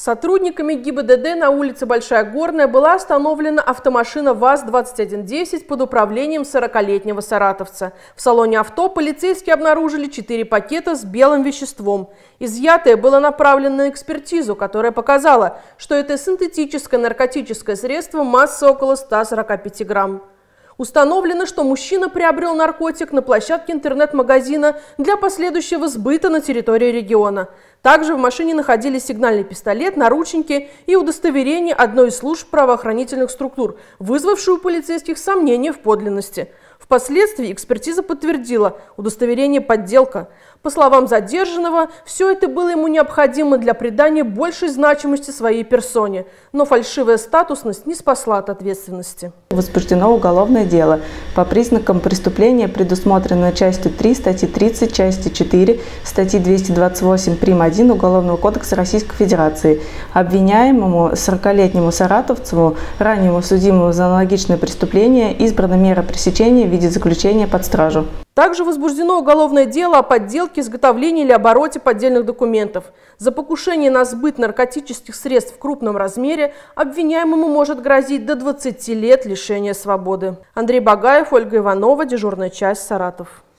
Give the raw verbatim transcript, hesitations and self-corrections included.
Сотрудниками ГИБДД на улице Большая Горная была остановлена автомашина ВАЗ двадцать один десять под управлением сорокалетнего саратовца. В салоне авто полицейские обнаружили четыре пакета с белым веществом. Изъятое было направлено на экспертизу, которая показала, что это синтетическое наркотическое средство массой около ста сорока пяти грамм. Установлено, что мужчина приобрел наркотик на площадке интернет-магазина для последующего сбыта на территории региона. Также в машине находились сигнальный пистолет, наручники и удостоверение одной из служб правоохранительных структур, вызвавшее у полицейских сомнения в подлинности. Впоследствии экспертиза подтвердила – удостоверение подделка. По словам задержанного, все это было ему необходимо для придания большей значимости своей персоне, но фальшивая статусность не спасла от ответственности. Возбуждено уголовное дело по признакам преступления, предусмотренное частью три статьи тридцать, части четыре, статьи двести двадцать восемь прим. один Уголовного кодекса Российской Федерации. Обвиняемому сорокалетнему саратовцу, раннему судимому за аналогичное преступление, избрана мера пресечения в виде заключения под стражу. Также возбуждено уголовное дело о подделке, изготовлении или обороте поддельных документов. За покушение на сбыт наркотических средств в крупном размере обвиняемому может грозить до двадцати лет лишения свободы. Андрей Багаев, Ольга Иванова, дежурная часть, Саратов.